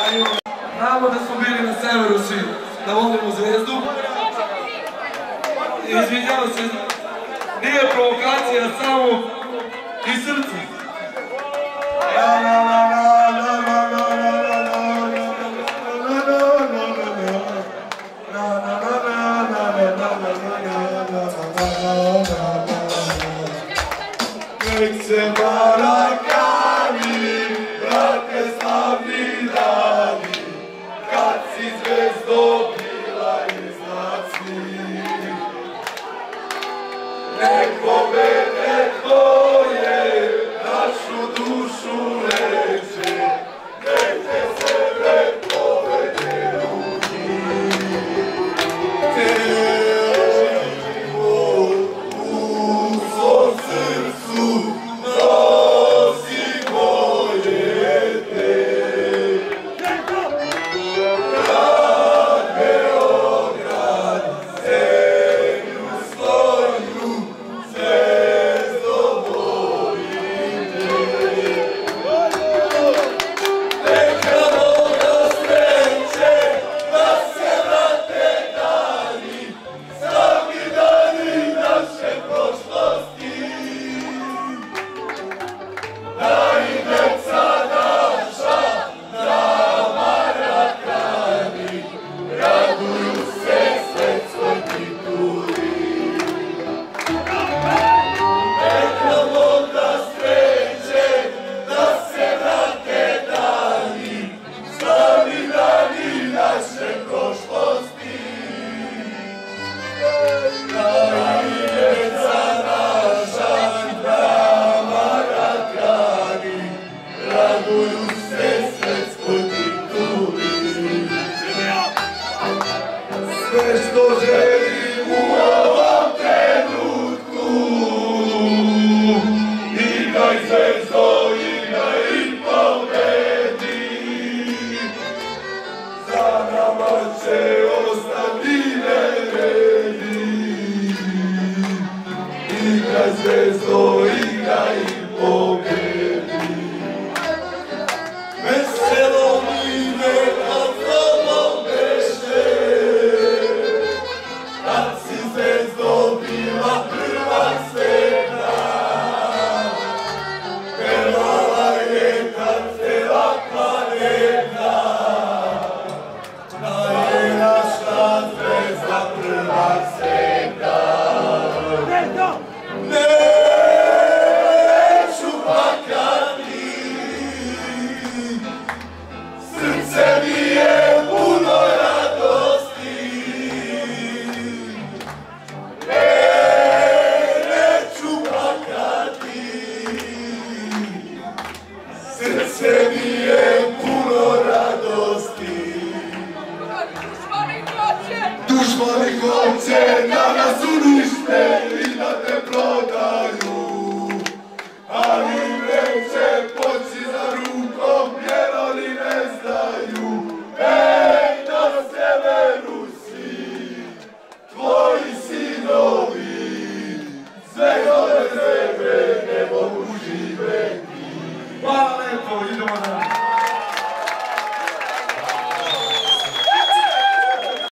Znamo da smo bili na severu svi, da volimo Zvezdu. Izvinjavam se, nije provokacija, samo iz srca. Nek se Marakani vrate slavni dani, kad si zvezdo bila iznad svih. Nek pobede tvoje našu dušu leče, nek te sebe povede u njih. Težimo u svom srcu, nosi moje te. Grad Beograd, zemlju svoju, zvezdo volim te. Neka Boga sreće, da se vrate dani, slavni dani naše prošlosti. Da i deca naša, da Marakani, raduju se svetskoj tituli. Neka Bog da sreće, da se vrate dani, slavni dani naše prošlosti. Da i deca naša, da Marakani, raduju se svetskoj tituli. Sve što želim u ovom trenutku, igraj zvezdo, igraj i pobedi. Za nama će ostati neredi. Igraj zvezdo, igraj i pobedi. Veselo mi neka tobom beše, kad si zvezdo bila prvak sveta. Pevala je kad cela planeta, da je naša zvezda prvak sveta. Neću plakati, srce mi je puno radosti. Neću plakati, srce